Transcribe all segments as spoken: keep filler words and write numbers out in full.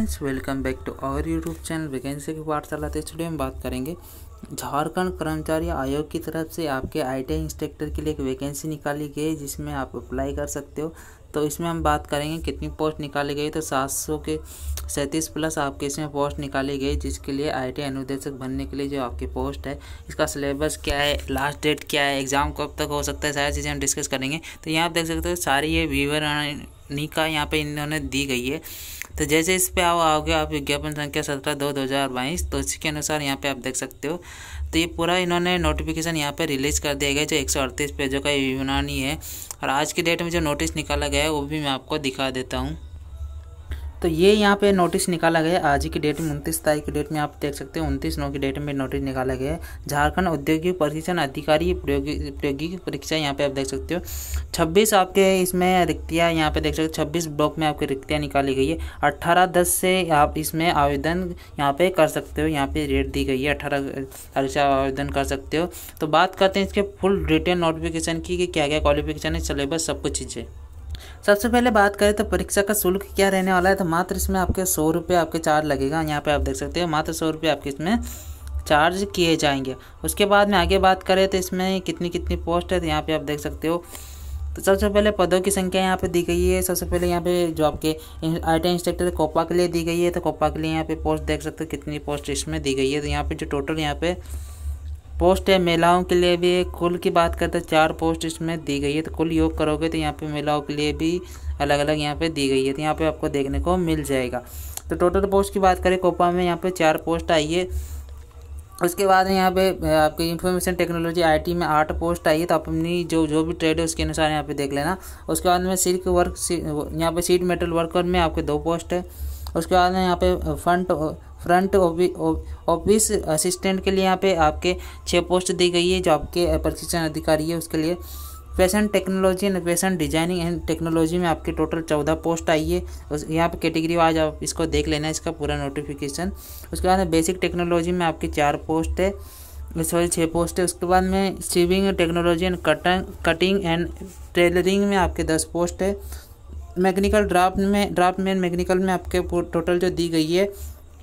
Friends, welcome back to our YouTube channel vacancy की पाठशाला। तो स्टूडियो में बात करेंगे झारखंड कर्मचारी आयोग की तरफ से आपके आईटीआई इंस्ट्रक्टर के लिए एक वैकेंसी निकाली गई है जिसमें आप अप्लाई कर सकते हो। तो इसमें हम बात करेंगे कितनी पोस्ट निकाली गई। तो सात सौ के सैंतीस प्लस आपके इसमें पोस्ट निकाली गई, जिसके लिए आईटीआई अनुदेशक बनने के लिए जो आपकी पोस्ट है, इसका सिलेबस क्या है, लास्ट डेट क्या है, एग्ज़ाम कब तक हो सकता है, सारी चीज़ें हम डिस्कस करेंगे। तो यहाँ आप देख सकते हो सारी ये विवरणी का यहाँ पे इन्होंने दी गई है। तो जैसे इस पे आओ आओगे आप विज्ञापन संख्या सत्रह दो दो हज़ार बाईस, तो इसके अनुसार यहाँ पे आप देख सकते हो। तो ये पूरा इन्होंने नोटिफिकेशन यहाँ पे रिलीज़ कर दिया गया जो एक सौ अड़तीस पेजों का विवरणी है। और आज की डेट में जो नोटिस निकाला गया है वो भी मैं आपको दिखा देता हूँ। तो ये यहाँ पे नोटिस निकाला गया है आज की डेट में, उनतीस तारीख की डेट में आप देख सकते हो। उनतीस नौ की डेट में नोटिस निकाला गया है। झारखंड औद्योगिक प्रशिक्षण अधिकारी प्रायोगिक परीक्षा यहाँ पे आप देख सकते हो। छब्बीस आपके इसमें रिक्तियाँ यहाँ पे देख सकते हो। छब्बीस ब्लॉक में आपकी रिक्तियाँ निकाली गई है। अट्ठारह दस से आप इसमें आवेदन यहाँ पे कर सकते हो। यहाँ पे डेट दी गई है, अट्ठारह तारीख से आवेदन कर सकते हो। तो बात करते हैं इसके फुल डिटेल नोटिफिकेशन की कि क्या क्या क्वालिफिकेशन है, सिलेबस, सब कुछ चीज़ें। सबसे पहले बात करें तो परीक्षा का शुल्क क्या रहने वाला है। तो मात्र इसमें आपके सौ रुपये आपके चार्ज लगेगा। यहाँ पे आप देख सकते हो मात्र सौ रुपये आपके इसमें चार्ज किए जाएंगे। उसके बाद में आगे बात करें तो इसमें कितनी कितनी पोस्ट है, तो यहाँ पे आप देख सकते हो। तो सबसे पहले पदों की संख्या यहाँ पे दी गई है। सबसे पहले यहाँ पे जो आपके आईटीआई इंस्ट्रक्टर कोपा के लिए दी गई है, तो कोपा के लिए यहाँ पे पोस्ट देख सकते हो कितनी पोस्ट इसमें दी गई है। तो यहाँ पे जो टोटल यहाँ पे पोस्ट है महिलाओं के लिए भी कुल की बात करते हैं चार पोस्ट इसमें दी गई है। तो कुल योग करोगे तो यहाँ पे महिलाओं के लिए भी अलग अलग यहाँ पे दी गई है। तो यहाँ पे आपको देखने को मिल जाएगा। तो टोटल पोस्ट की बात करें कोपा में यहाँ पे चार पोस्ट आई है। उसके बाद यहाँ पे आपके इंफॉर्मेशन टेक्नोलॉजी आईटी में आठ पोस्ट आई है। तो आप अपनी जो जो भी ट्रेड है उसके अनुसार यहाँ पे देख लेना। उसके बाद में सिल्क वर्क यहाँ पे सीट मेटल वर्कर में आपके दो पोस्ट है। उसके बाद में यहाँ पे फ्रंट फ्रंट ऑफिस असिस्टेंट के लिए यहाँ पे आपके छः पोस्ट दी गई है जो आपके प्रशिक्षण अधिकारी है उसके लिए। Fashion technology and fashion designing and technology में आपके टोटल चौदह पोस्ट आई है। उस यहाँ पे कैटेगरी वाइज आप इसको देख लेना इसका पूरा नोटिफिकेशन। उसके बाद में बेसिक टेक्नोलॉजी में आपकी चार पोस्ट है, सॉरी छः पोस्ट है। उसके बाद में sewing technology and cutting cutting and tailoring में आपके दस पोस्ट है। मैकेनिकल ड्राफ्ट में ड्राफ्टमैन मैकेनिकल में आपके टोटल जो दी गई है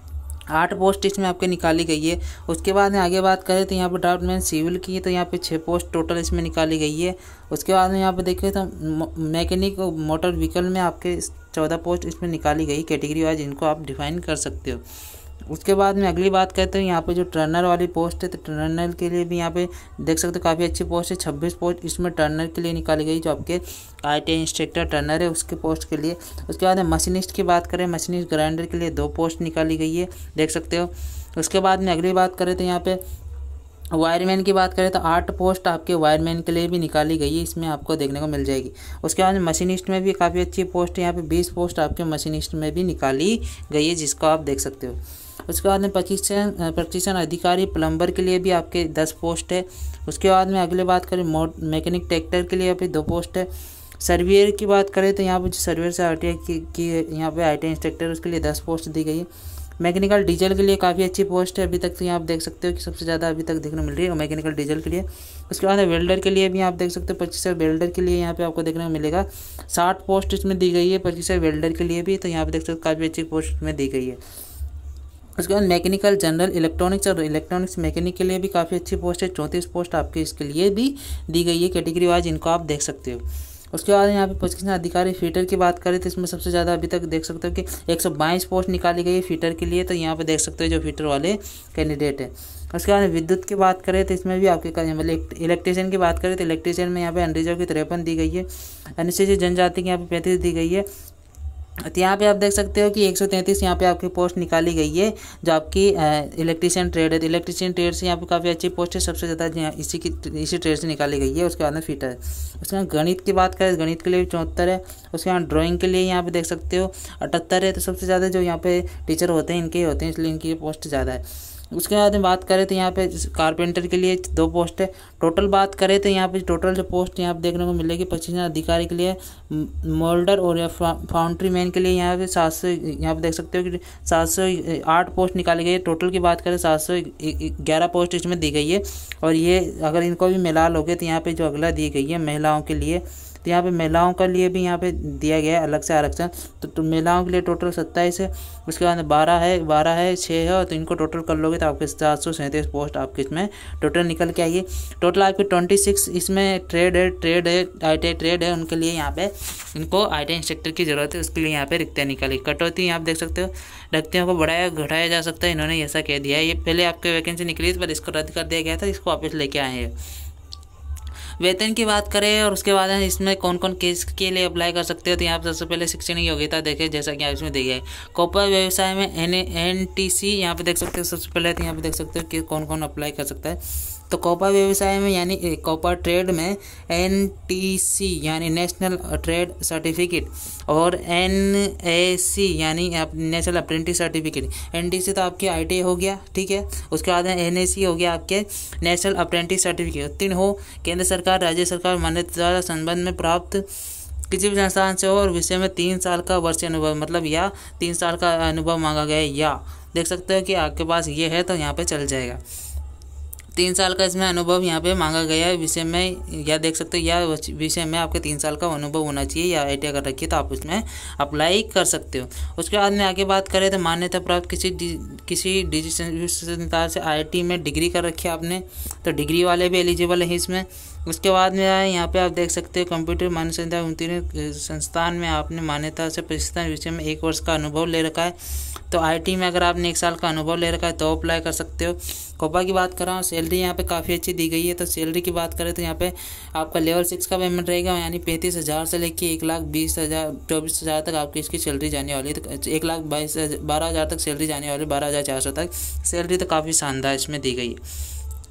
आठ पोस्ट इसमें आपके निकाली गई है। उसके बाद में आगे बात करें तो यहाँ पे ड्राफ्टमैन सिविल की है, तो यहाँ पे छः पोस्ट टोटल इसमें निकाली गई है। उसके बाद में यहाँ पे देखिए तो मैकेनिक मोटर व्हीकल में आपके चौदह पोस्ट इसमें निकाली गई कैटेगरी वाइज, इनको आप डिफाइन कर सकते हो। उसके बाद में अगली बात करते हैं यहाँ पे जो टर्नर वाली पोस्ट है, तो टर्नर के लिए भी यहाँ पे देख सकते हो काफ़ी अच्छी पोस्ट है। छब्बीस पोस्ट इसमें टर्नर के लिए निकाली गई जो आपके आईटीआई इंस्ट्रक्टर टर्नर है उसके पोस्ट के लिए। उसके बाद में मशीनिस्ट की बात करें, मशीनिस्ट ग्राइंडर के लिए दो पोस्ट निकाली गई है, देख सकते हो। उसके बाद में अगली बात करें तो यहाँ पे वायरमैन की बात करें तो आठ पोस्ट आपके वायरमैन के लिए भी निकाली गई है, इसमें आपको देखने को मिल जाएगी। उसके बाद मशीनिस्ट में भी काफ़ी अच्छी पोस्ट है, यहाँ पे बीस पोस्ट आपके मशीनिस्ट में भी निकाली गई है जिसको आप देख सकते हो। उसके बाद में प्रशिक्षण प्रशिक्षण अधिकारी प्लम्बर के लिए भी आपके दस पोस्ट है। उसके बाद में अगले बात करें मैकेनिक ट्रैक्टर के लिए भी दो पोस्ट है। सर्वेयर की बात करें तो यहाँ पे सर्वेयर से आईटीआई की, की यहाँ पे आईटीआई इंस्ट्रक्टर उसके लिए दस पोस्ट दी गई है। मैकेनिकल डीजल के लिए काफ़ी अच्छी पोस्ट है, अभी तक तो यहाँ आप देख सकते हो कि सबसे ज़्यादा अभी तक देखने को मिल रही है मैकेनिकल डीजल के लिए। उसके बाद वेल्डर के लिए भी आप देख सकते हो पच्चीस वेल्डर के लिए यहाँ पे आपको देखने को मिलेगा। साठ पोस्ट इसमें दी गई है पच्चीस वेल्डर के लिए भी, तो यहाँ पे देख सकते हो काफ़ी अच्छी पोस्ट इसमें दी गई है। उसके बाद मैकेनिकल जनरल इलेक्ट्रॉनिक्स और इलेक्ट्रॉनिक्स मैकेनिक के लिए भी काफ़ी अच्छी पोस्ट है, चौंतीस पोस्ट आपके इसके लिए भी दी गई है कैटेगरी वाइज, इनको आप देख सकते हो। उसके बाद यहाँ पे प्रशिक्षण अधिकारी फीटर की बात करें तो इसमें सबसे ज़्यादा अभी तक देख सकते हो कि एक सौ बाईस पोस्ट निकाली गई है फीटर के लिए, तो यहाँ पे देख सकते हो जो फीटर वाले कैंडिडेट है। उसके बाद विद्युत की बात करें तो इसमें भी आपके मतलब इलेक्ट्रीशियन की बात करें तो इलेक्ट्रीशियन में यहाँ पे अनरिजर्व की तिरपन दी गई है, अनुसूचित जनजाति की यहाँ पे पैंतीस दी गई है। तो यहाँ पे आप देख सकते हो कि एक सौ तैंतीस यहाँ पे आपकी पोस्ट निकाली गई है जो आपकी इलेक्ट्रीशियन ट्रेड है। तो इलेक्ट्रीशियन ट्रेड से यहाँ पे काफ़ी अच्छी पोस्ट है, सबसे ज़्यादा इसी की इसी ट्रेड से निकाली गई है। उसके बाद में फीटर है। उसके बाद गणित की बात करें गणित के लिए चौहत्तर है। उसके बाद ड्राइंग के लिए यहाँ पे देख सकते हो अठहत्तर है। तो सबसे ज़्यादा जो यहाँ पे टीचर होते हैं इनके होते हैं, इसलिए इनकी पोस्ट ज़्यादा है। उसके बाद में बात करें तो यहाँ पे कारपेंटर के लिए दो पोस्ट है। टोटल बात करें तो यहाँ पे टोटल जो पोस्ट यहाँ पे देखने को मिलेगी प्रशिक्षण अधिकारी के लिए मोल्डर और या फाउंड्री मैन के लिए यहाँ पे सात सौ यहाँ पे देख सकते हो कि सात सौ आठ पोस्ट निकाली गई है। टोटल की बात करें सात सौ ग्यारह पोस्ट इसमें दी गई है। और ये अगर इनको भी मिला लोगे तो यहाँ पे जो अगला दी गई है महिलाओं के लिए तो यहाँ पे महिलाओं के लिए भी यहाँ पे दिया गया है अलग से आरक्षण। तो, तो महिलाओं के लिए टोटल सत्ताईस है, उसके बाद बारह है बारह है छः है, तो इनको टोटल कर लोगे तो आपके सात सौ सैंतीस पोस्ट आपके इसमें टोटल निकल के आइए। टोटल आपके ट्वेंटी सिक्स इसमें ट्रेड है ट्रेड है आई टी आई ट्रेड है, उनके लिए यहाँ पे इनको आई टी आई इंस्ट्रक्टर की ज़रूरत है, उसके लिए यहाँ पे रिक्तियाँ निकाली। कटौती आप देख सकते हो, रिक्तियों को बढ़ाया घटाया जा सकता है, इन्होंने ऐसा कह दिया है। ये पहले आपके वैकेंसी निकली थी पर इसको रद्द कर दिया गया था, इसको वापस लेके आए हैं। वेतन की बात करें और उसके बाद इसमें कौन कौन केस के लिए अप्लाई कर सकते हो, तो यहाँ पर सबसे पहले शैक्षणिक योग्यता देखें, जैसा कि आप इसमें देखिए कॉपर व्यवसाय में एन एन टी सी यहाँ पे देख सकते हो। सबसे पहले तो यहाँ पे देख सकते हो कि कौन कौन अप्लाई कर सकता है। तो कॉपर व्यवसाय में यानी कॉपर ट्रेड में एन टी सी यानी नेशनल ट्रेड सर्टिफिकेट और एन ए सी यानी national apprentice certificate. N T C तो आपकी आई टी आई हो गया, ठीक है। उसके बाद एन ए सी हो गया आपके नेशनल अप्रेंटिस सर्टिफिकेट। तीन हो केंद्र सरकार राज्य सरकार मान्यता संबंध में प्राप्त किसी भी संस्थान से हो और विषय में तीन साल का वर्षीय अनुभव, मतलब या तीन साल का अनुभव मांगा गया है, या देख सकते हो कि आपके पास ये है तो यहाँ पे चल जाएगा। तीन साल का इसमें अनुभव यहाँ पे मांगा गया है विषय में, या देख सकते हो या विषय में आपके तीन साल का अनुभव होना चाहिए या आई टी आई कर रखी है तो आप उसमें अप्लाई कर सकते हो। उसके बाद में आगे बात करें तो मान्यता प्राप्त किसी किसी डिजिटल संस्थान से आई आई टी में डिग्री कर रखी है आपने, तो डिग्री वाले भी एलिजिबल है इसमें। उसके बाद में आए यहाँ पे आप देख सकते हो कंप्यूटर मान्यता उत्तीर्ण संस्थान में आपने मान्यता से प्रशिक्षण विषय में एक वर्ष का अनुभव ले रखा है, तो आई टी में अगर आपने एक साल का अनुभव ले रखा है तो अप्लाई कर सकते हो। कोपा की बात कर रहा हूँ, सैलरी यहाँ पे काफ़ी अच्छी दी गई है। तो सैलरी की बात करें तो यहाँ पे आपका लेवल सिक्स का पेमेंट रहेगा, यानी पैंतीस हज़ार से लेकर एक लाख बीस हज़ार चौबीस हज़ार तक आपकी इसकी सैलरी जाने वाली है। तो एक लाख बाईस बारह हज़ार तक सैलरी जाने वाली, बारह हज़ार चार सौ तक सैलरी तो काफ़ी शानदार इसमें दी गई है।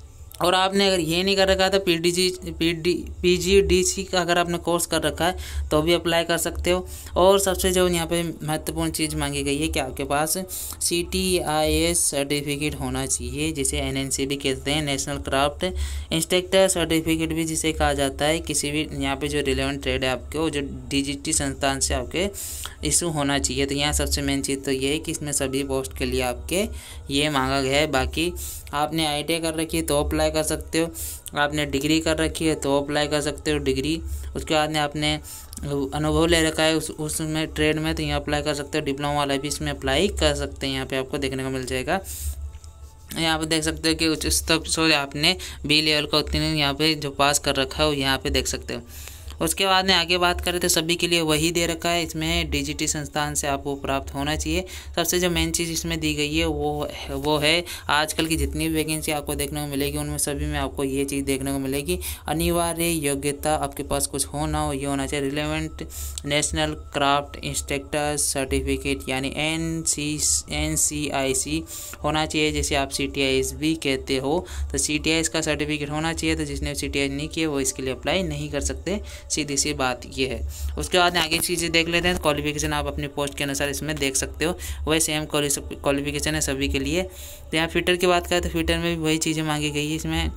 और आपने अगर ये नहीं कर रखा है तो P D G P D P G D C का अगर आपने कोर्स कर रखा है तो भी अप्लाई कर सकते हो। और सबसे जो यहाँ पे महत्वपूर्ण चीज़ मांगी गई है कि आपके पास C T I S certificate होना चाहिए, जिसे एन एन सी भी कहते हैं, नेशनल क्राफ्ट इंस्ट्रक्टर सर्टिफिकेट भी जिसे कहा जाता है। किसी भी यहाँ पे जो रिलेवेंट ट्रेड है आपके वो जो डी जी टी संस्थान से आपके इशू होना चाहिए। तो यहाँ सबसे मेन चीज़ तो ये है कि इसमें सभी पोस्ट के लिए आपके ये मांगा गया है। बाकी आपने आई टी आई कर रखी है तो अप्लाई कर सकते हो, आपने डिग्री कर रखी है तो अप्लाई कर सकते हो डिग्री। उसके बाद में आपने अनुभव ले रखा है उस उसमें ट्रेड में तो यहाँ अप्लाई कर सकते हो। डिप्लोमा वाला भी इसमें अप्लाई कर सकते हैं, यहाँ पे आपको देखने को मिल जाएगा। यहाँ पे देख सकते हो कि उच्च स्तर से आपने बी लेवल का उत्तीर्ण यहाँ पे जो पास कर रखा है वो यहाँ पे देख सकते हो। उसके बाद में आगे बात करें तो सभी के लिए वही दे रखा है, इसमें डी जी टी संस्थान से आपको प्राप्त होना चाहिए। सबसे जो मेन चीज़ इसमें दी गई है वो वो है आजकल की जितनी भी वैकेंसी आपको देखने को मिलेगी उनमें सभी में आपको ये चीज़ देखने को मिलेगी, अनिवार्य योग्यता आपके पास कुछ हो ना हो ये होना चाहिए, relevant national craft instructor certificate यानी N C N C I C होना चाहिए, जैसे आप सी टी आई एस भी कहते हो। तो सी टी आई एस का सर्टिफिकेट होना चाहिए, तो जिसने सी टी आई एस नहीं किया वो इसके लिए अप्लाई नहीं कर सकते, सीधी सी बात ये है। उसके बाद आगे चीज़ें देख लेते हैं। क्वालिफिकेशन आप अपनी पोस्ट के अनुसार इसमें देख सकते हो, वही सेम क्वालिफिकेशन है सभी के लिए। तो यहाँ फिटर की बात करें तो फिटर में भी वही चीज़ें मांगी गई है। इसमें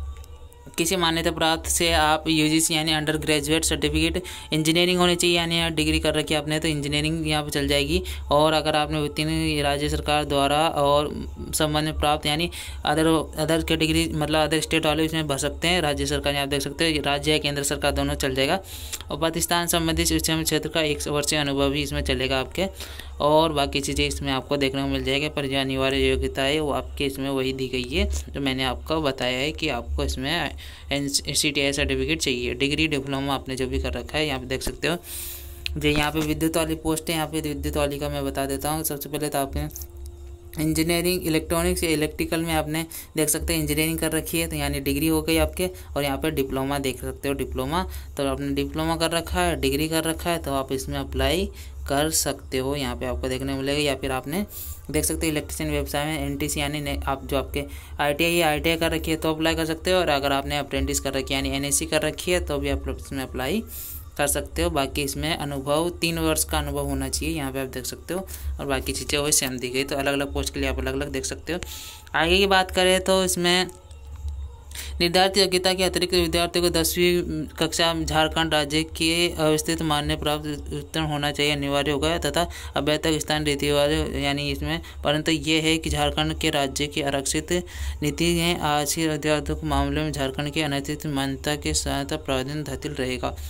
किसी मान्यता प्राप्त से आप यू जी सी यानी अंडर ग्रेजुएट सर्टिफिकेट इंजीनियरिंग होनी चाहिए, यानी यहाँ डिग्री कर रखी है आपने तो इंजीनियरिंग यहाँ पे चल जाएगी। और अगर आपने उत्तीर्ण राज्य सरकार द्वारा और संबंध में प्राप्त यानी अदर अदर कैटेगरी मतलब अदर स्टेट वाले इसमें भर सकते हैं, राज्य सरकार आप देख सकते हो, राज्य या केंद्र सरकार दोनों चल जाएगा। और प्रतिष्ठान संबंधित शिक्षा क्षेत्र का एक वर्षीय अनुभव भी इसमें चलेगा आपके, और बाकी चीज़ें इसमें आपको देखने को मिल जाएगी। पर जो अनिवार्य योग्यता है वो आपके इसमें वही दी गई है जो मैंने आपको बताया है कि आपको इसमें N C T I certificate चाहिए। डिग्री डिप्लोमा आपने जो भी कर रखा है यहाँ पे देख सकते हो। जो यहाँ पे विद्युत वाली पोस्ट है, यहाँ पे विद्युत वाली का मैं बता देता हूँ। सबसे पहले तो आपने इंजीनियरिंग इलेक्ट्रॉनिक्स या इलेक्ट्रिकल में आपने देख सकते हैं इंजीनियरिंग कर रखी है, तो यानी डिग्री हो गई आपके। और यहाँ पे डिप्लोमा देख सकते हो, डिप्लोमा तो आपने डिप्लोमा कर रखा है, डिग्री कर रखा है, तो आप इसमें अप्लाई कर सकते हो। यहाँ पे आपको देखने को मिलेगा। या फिर आपने देख सकते हो इलेक्ट्रिशियन व्यवसाय में एन टी सी यानी आप जो आपके I T I I T I कर रखी है तो अप्लाई कर सकते हो। और अगर आपने अप्रेंटिस कर रखी है यानी एन एस सी कर रखी है तो भी आप इसमें अप्लाई कर सकते हो। बाकी इसमें अनुभव तीन वर्ष का अनुभव होना चाहिए, यहाँ पे आप देख सकते हो। और बाकी चीज़ें वही सेम दी गई, तो अलग अलग पोस्ट के लिए आप अलग अलग देख सकते हो। आगे की बात करें तो इसमें निर्धारित योग्यता के अतिरिक्त विद्यार्थियों को दसवीं कक्षा झारखंड राज्य के अवस्थित मान्य प्राप्त उत्तीर्ण होना चाहिए, अनिवार्य होगा तथा अभ्यर्थक स्थान रीति वाले यानी इसमें। परंतु ये है कि झारखंड के राज्य की आरक्षित नीति है आरक्षित विद्यार्थियों के मामले में झारखंड की अनैतिक मान्यता के सहायता प्रावधान दाखिल रहेगा।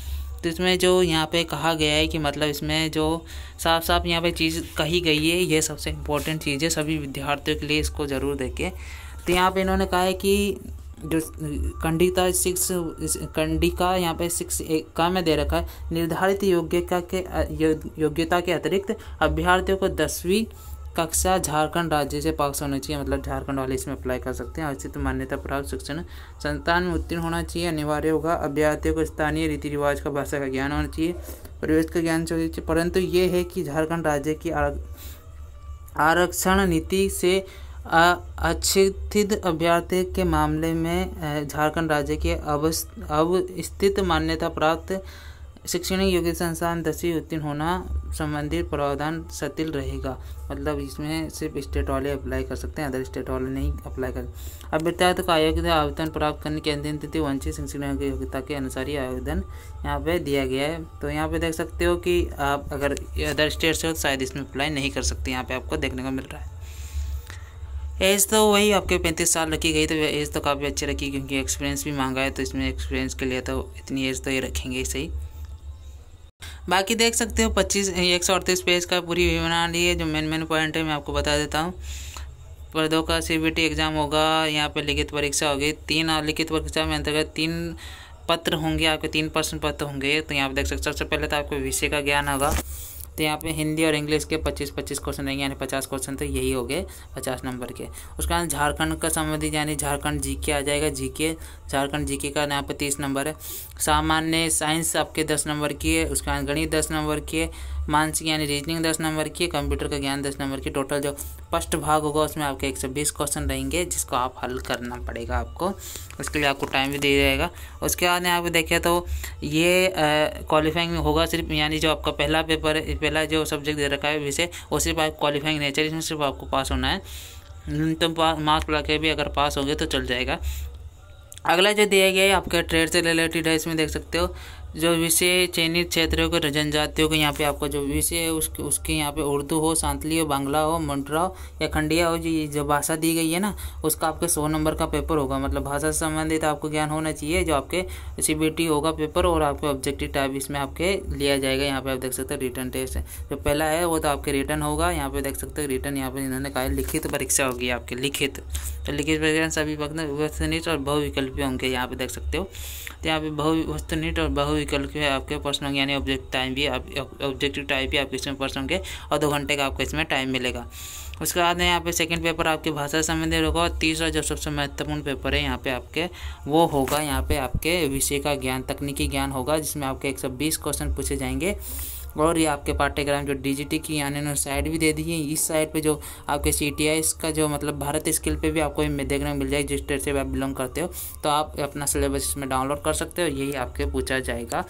तो इसमें जो यहाँ पे कहा गया है कि मतलब इसमें जो साफ साफ यहाँ पे चीज़ कही गई है, ये सबसे इम्पोर्टेंट चीज़ है सभी विद्यार्थियों के लिए, इसको ज़रूर देखें। तो यहाँ पे इन्होंने कहा है कि जो कंडिका सिक्स कंडिका यहाँ पे सिक्स का में दे रखा है, निर्धारित योग्यता के योग्यता के अतिरिक्त अभ्यर्थियों को दसवीं कक्षा झारखंड राज्य से पास होना चाहिए, मतलब झारखंड वाले इसमें अप्लाई कर सकते हैं। उचित मान्यता प्राप्त शिक्षण संस्थान में उत्तीर्ण होना चाहिए, अनिवार्य होगा। अभ्यर्थियों को स्थानीय रीति रिवाज का भाषा का ज्ञान होना चाहिए, परिवेश का ज्ञान चाहिए। परंतु ये है कि झारखंड राज्य की आरक्षण नीति से अशिक्षित अभ्यर्थी के मामले में झारखंड राज्य के अवस्थित मान्यता प्राप्त शैक्षणिक योग्यता संस्थान दसवीं उत्तीर्ण होना संबंधित प्रावधान शिथिल रहेगा। मतलब इसमें सिर्फ स्टेट वाले अप्लाई कर सकते हैं, अदर स्टेट वाले नहीं अप्लाई कर। अभ्यर्थी को आयोग से आवेदन प्राप्त करने की अंतिम तिथि वंचित शैक्षणिक योग्यता के अनुसार ही आवेदन यहाँ पे दिया गया है। तो यहाँ पे देख सकते हो कि आप अगर अदर स्टेट से हो तो शायद इसमें अप्लाई नहीं कर सकते, यहाँ पे आपको देखने को मिल रहा है। एज तो वही आपके पैंतीस साल रखी गई, तो एज तो काफ़ी अच्छी रखी क्योंकि एक्सपीरियंस भी मांगा है, तो इसमें एक्सपीरियंस के लिए तो इतनी एज तो ये रखेंगे सही। बाकी देख सकते हो पच्चीस एक सौ अड़तीस पेज का पूरी बना ली है। जो मेन मेन पॉइंट है मैं आपको बता देता हूँ। पदों का सीबीटी एग्जाम होगा, यहाँ पे लिखित परीक्षा होगी। तीन लिखित परीक्षा में अंतर्गत तीन पत्र होंगे, आपके तीन प्रश्न पत्र होंगे। तो यहाँ पे देख सकते हो सबसे पहले तो आपको विषय का ज्ञान होगा, तो यहाँ पे हिंदी और इंग्लिश के पच्चीस पच्चीस क्वेश्चन रहेंगे, यानी पचास क्वेश्चन तो यही हो गए पचास नंबर के। उसके बाद झारखंड का संबंधित यानी झारखंड जीके आ जाएगा, जीके झारखंड जीके का यहाँ पे तीस नंबर है। सामान्य साइंस आपके दस नंबर की है, उसके बाद गणित दस नंबर की है, मानसिक यानी रीजनिंग दस नंबर की है, कंप्यूटर का ज्ञान दस नंबर की। टोटल जो फर्स्ट भाग होगा उसमें आपके एक सौ बीस क्वेश्चन रहेंगे, जिसको आप हल करना पड़ेगा आपको, उसके लिए आपको टाइम भी दे जाएगा। उसके बाद यहाँ पे देखें तो ये क्वालिफाइंग में होगा सिर्फ, यानी जो आपका पहला पेपर है, पहला जो सब्जेक्ट दे रखा है विषय, वो सिर्फ आप क्वालिफाइंग नेचर, इसमें सिर्फ आपको पास होना है। न्यूनतम मार्क्स लगा के भी अगर पास हो गए तो चल जाएगा। अगला जो दिया गया है आपका ट्रेड से रिलेटेड है, इसमें देख सकते हो जो विषय चयनित क्षेत्रों को जनजातियों को यहाँ पे आपका जो विषय है उसके उसके यहाँ पे उर्दू हो, सांतली हो, बांग्ला हो, मंडरा हो या खंडिया हो, जो जो भाषा दी गई है ना, उसका आपके सौ नंबर का पेपर होगा। मतलब भाषा से संबंधित आपको ज्ञान होना चाहिए, जो आपके सीबीटी होगा पेपर, और आपके ऑब्जेक्टिव टाइप इसमें आपके लिया जाएगा। यहाँ पे आप देख सकते हो रिटर्न टेस्ट जो पहला है वो तो आपके रिटर्न होगा। यहाँ पे देख सकते हो रिटर्न, यहाँ पे इन्होंने कहा लिखित परीक्षा होगी आपकी, लिखित तो लिखित परीक्षा सभी वस्तुनिष्ठ और बहुविकल्पी होंगे। यहाँ पे देख सकते हो तो यहाँ पे बहु वस्तुनिष्ठ और बहुविकल्पी है आपके प्रश्न होंगे, यानी ऑब्जेक्टिव टाइम भी ऑब्जेक्टिव टाइप भी आपके इसमें प्रश्न होंगे और दो घंटे का आपको इसमें टाइम मिलेगा। उसके बाद में यहाँ पे सेकंड पेपर आपके भाषा से संबंधित होगा, और तीसरा जो सबसे महत्वपूर्ण पेपर है यहाँ पे आपके वो होगा यहाँ पे आपके विषय का ज्ञान, तकनीकी ज्ञान होगा, जिसमें आपके एक सौ बीस क्वेश्चन पूछे जाएंगे। और ये आपके पाठ्यक्रम जो डीजीटी की यानी उन्होंने साइड भी दे दी है, इस साइड पे जो आपके सीटीआई का जो मतलब भारत स्किल पे भी आपको देखने को मिल जाएगी, जिस स्टेट से आप बिलोंग करते हो, तो आप अपना सिलेबस इसमें डाउनलोड कर सकते हो। यही आपके पूछा जाएगा,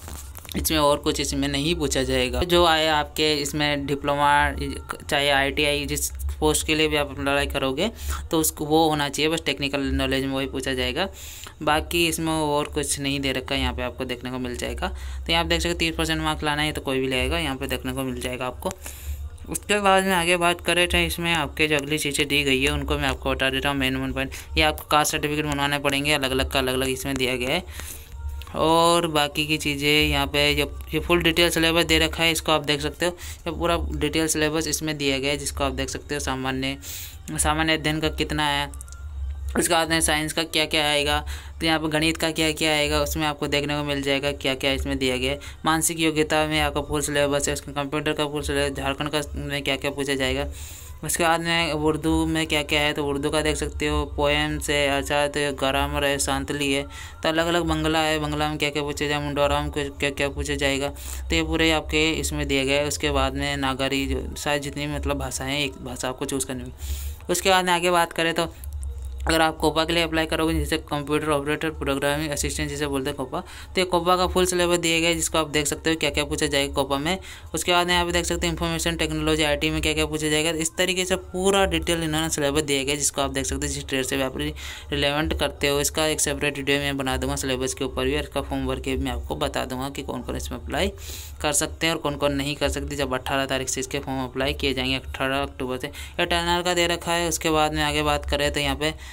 इसमें और कुछ इसमें नहीं पूछा जाएगा। जो आए आपके इसमें डिप्लोमा चाहे आईटीआई जिस पोस्ट के लिए भी आप लड़ाई करोगे तो उसको वो होना चाहिए, बस टेक्निकल नॉलेज में वही पूछा जाएगा। बाकी इसमें और कुछ नहीं दे रखा है, यहाँ पे आपको देखने को मिल जाएगा। तो यहाँ पे देख सकते तीस परसेंट मार्क्स लाना है तो कोई भी लेगा, यहाँ पे देखने को मिल जाएगा आपको। उसके बाद में आगे बात करें तो इसमें आपके जो अगली चीज़ें दी गई है उनको मैं आपको बता देता हूँ। मेन मेन पॉइंट ये आपको कास्ट सर्टिफिकेट बनवाने पड़ेंगे, अलग अलग का अलग अलग इसमें दिया गया है। और बाकी की चीज़ें यहाँ पे जब ये फुल डिटेल सिलेबस दे रखा है, इसको आप देख सकते हो। ये पूरा डिटेल सिलेबस इसमें दिया गया है, जिसको आप देख सकते हो। सामान्य सामान्य अध्ययन का कितना है, उसके बाद में साइंस का क्या क्या आएगा, तो यहाँ पर गणित का क्या क्या आएगा उसमें आपको देखने को मिल जाएगा क्या क्या इसमें दिया गया है। मानसिक योग्यता में आपका फुल सिलेबस है, उसका कंप्यूटर का फुल सिलेबस, झारखंड का में क्या क्या पूछा जाएगा। उसके बाद में उर्दू में क्या क्या है, तो उर्दू का देख सकते हो। पोएम्स है, अच्छा तो ग्रामर है, सांतली है, तो अलग अलग बंगला है, बंगला में क्या क्या पूछा जाए, मुंडोरा में क्या क्या पूछा जाएगा, तो ये पूरे आपके इसमें दिए गए। उसके बाद में नागरी जो शायद जितनी मतलब भाषाएँ, एक भाषा आपको चूज़ करनी होगी। उसके बाद में आगे बात करें तो अगर आप कोपा के लिए अप्लाई करोगे, जैसे कंप्यूटर ऑपरेटर प्रोग्रामिंग असिस्टेंट जिसे बोलते हैं कोपा, तो ये कोपा का फुल सिलेबस दिया गया है, जिसको आप देख सकते हो क्या क्या पूछा जाएगा कोपा में। उसके बाद यहाँ पे देख सकते हैं इंफॉर्मेशन टेक्नोलॉजी आईटी में क्या क्या पूछा जाएगा। इस तरीके से पूरा डिटेल इन्होंने सिलेबस दिया गया, जिसको आप देख सकते हो। जिस ट्रेड से आप रिलेवेंट करते हो, इसका एक सेपरेट वीडियो मैं बना दूंगा सिलेबस के ऊपर भी, और इसका फॉर्म भर के मैं आपको बता दूंगा कि कौन कौन इसमें अप्लाई कर सकते हैं और कौन कौन नहीं कर सकते। जब अट्ठारह तारीख से इसके फॉर्म अप्लाई किए जाएंगे, अट्ठारह अक्टूबर से। या टर्नर का दे रखा है। उसके बाद में आगे बात करें तो यहाँ पे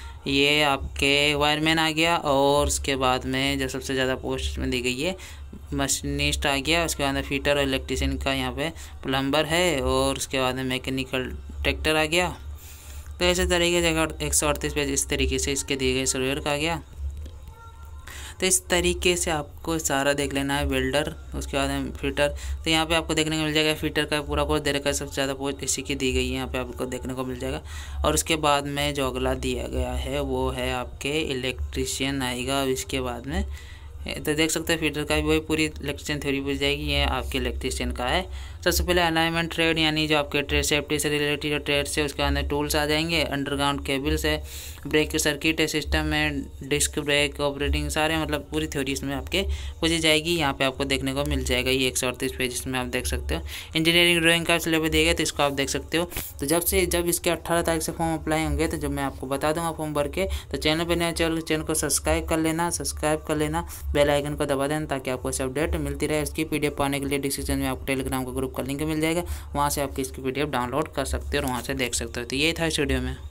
ये आपके वायरमैन आ गया, और उसके बाद में जो सबसे ज़्यादा पोस्ट में दी गई है मशीनिस्ट आ गया। उसके बाद में फिटर और इलेक्ट्रीशियन का यहाँ पे प्लम्बर है, और उसके बाद में मैकेनिकल ट्रैक्टर आ गया। तो ऐसे तरीके से एक सौ अड़तीस पेज इस तरीके से इसके दिए गए सर्वेयर का आ गया। तो इस तरीके से आपको सारा देख लेना है। वेल्डर, उसके बाद में फिटर, तो यहाँ पे आपको देखने को मिल जाएगा फिटर का पूरा कोर्स दे रखा है, सबसे ज़्यादा पोस्ट इसी की दी गई है, यहाँ पे आपको देखने को मिल जाएगा। और उसके बाद में जो अगला दिया गया है वो है आपके इलेक्ट्रीशियन आएगा। इसके बाद में तो देख सकते हैं फिटर का भी वही पूरी इलेक्ट्रीशियन थ्योरी पूछ जाएगी, ये आपके इलेक्ट्रीशियन का है। सबसे पहले अलाइनमेंट ट्रेड, यानी जो आपके ट्रेड सेफ्टी से रिलेटेड जो ट्रेड्स है उसके अंदर टूल्स आ जाएंगे। अंडरग्राउंड केबल्स है, ब्रेक सर्किट है, सिस्टम है, डिस्क ब्रेक, ऑपरेटिंग, सारे मतलब पूरी थ्योरी इसमें आपके पूछी जाएगी। यहाँ पे आपको देखने को मिल जाएगा ये एक सौ अड़तीस पेज, इसमें आप देख सकते हो। इंजीनियरिंग ड्राइंग का सिलेबस दिया गया तो इसको आप देख सकते हो। तो जब से जब इसके अट्ठारह तारीख से फॉर्म अप्लाई होंगे तो जब मैं आपको बता दूंगा फॉर्म भर के, तो चैनल पर नया चैनल चैनल को सब्सक्राइब कर लेना सब्सक्राइब कर लेना बेल आइकन को दबा देना, ताकि आपको इस अपडेट मिलती रहे। इसकी पीडीएफ पाने के लिए डिस्क्रिप्शन में आपको टेलीग्राम का ग्रुप का लिंक मिल जाएगा, वहाँ से आप इसकी पीडीएफ डाउनलोड कर सकते हो और वहाँ से देख सकते हो। तो ये था इस वीडियो में।